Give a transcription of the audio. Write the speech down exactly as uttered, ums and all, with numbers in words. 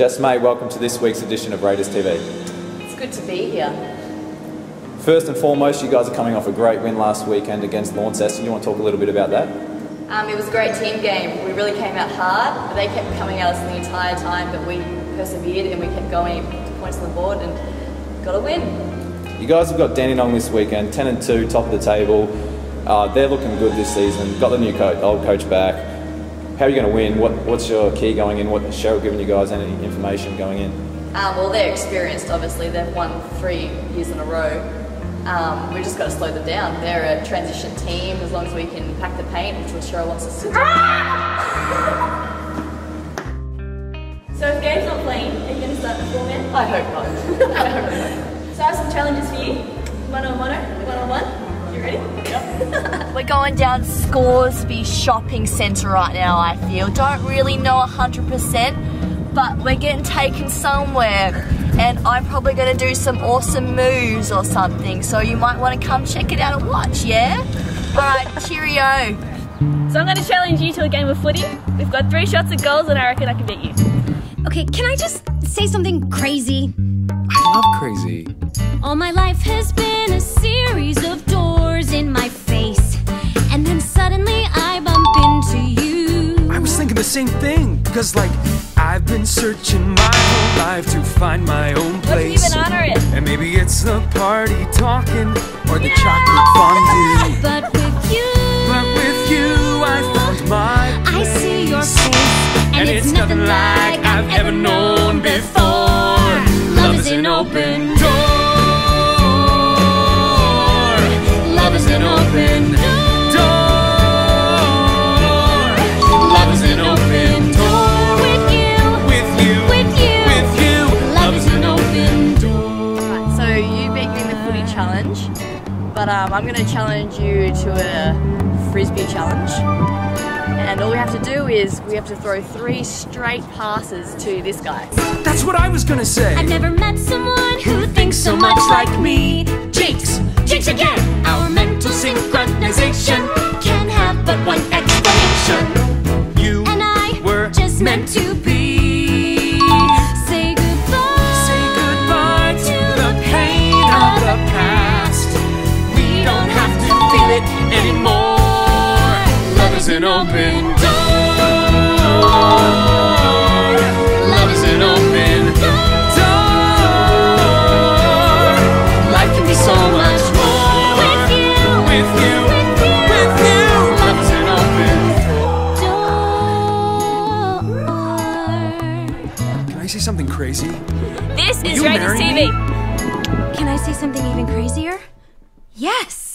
Jess May, welcome to this week's edition of Raiders T V. It's good to be here. First and foremost, you guys are coming off a great win last weekend against Launceston. You want to talk a little bit about that? Um, it was a great team game. We really came out hard, but they kept coming at us the entire time, but we persevered and we kept going, put points on the board and got a win. You guys have got Dandenong this weekend, ten and two, top of the table. Uh, they're looking good this season. Got the new coach, old coach back. How are you going to win? What, what's your key going in? What has Cheryl given you guys any information going in? Um, well, they're experienced, obviously. They've won three years in a row. Um, we've just got to slow them down. They're a transition team. As long as we can pack the paint, which what Cheryl wants us to do. So if Gabe's not playing, are you going to start the four man? I hope not. I hope not. So I have some challenges for you. One on one, one on one. You ready? Yep. We're going down Scoresby Shopping Centre right now, I feel. Don't really know one hundred percent, but we're getting taken somewhere. And I'm probably going to do some awesome moves or something. So you might want to come check it out and watch, yeah? Alright, cheerio. So I'm going to challenge you to a game of footy. We've got three shots at goals and I reckon I can beat you. Okay, can I just say something crazy? I love crazy. All my life has been a series of doors in my face, and then suddenly I bump into you. I was thinking the same thing, because like, I've been searching my whole life to find my own place. Let's even honor it. And maybe it's the party talking, or the chocolate fondue. But with you, But with you, I found my place. I see your face, and, And it's nothing like I've ever known before. Love is an open door. Love is an open door. Love is an open door. with you, With you, with you, with you. Love is an open door. Right, so you beat me in the footy challenge, but um, I'm going to challenge you to a frisbee challenge. And all we have to do is we have to throw three straight passes to this guy. That's what I was gonna say. I've never met someone who thinks so much like me. Jinx, jinx again. Our mental synchronization Can have but one explanation. You And I were just meant to be. Say goodbye. Say goodbye to the pain of the past. We don't have to feel it anymore. Love is an open door. Love is an open door. Life can be so much more With you, with you, with you, with you. Love is an open door. Can I say something crazy? This is You Raiders marry T V. me? Can I say something even crazier? Yes.